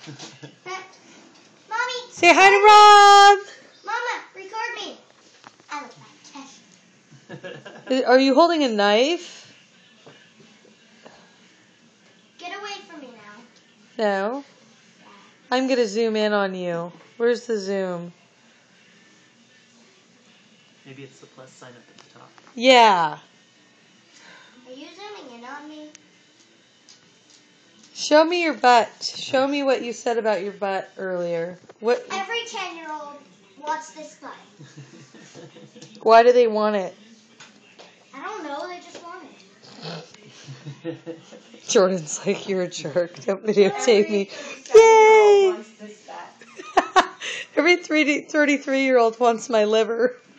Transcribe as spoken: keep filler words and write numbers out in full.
Mommy. Say hi to Rob. Mama, record me. I look fantastic. Are you holding a knife? Get away from me now. No. I'm going to zoom in on you. Where's the zoom? Maybe it's the plus sign up at the top. Yeah. Are you zooming in on me? Show me your butt. Show me what you said about your butt earlier. What? Every ten-year-old wants this butt. Why do they want it? I don't know. They just want it. Jordan's like, you're a jerk. Don't videotape me. Yay! Every thirty-three-year-old wants my liver.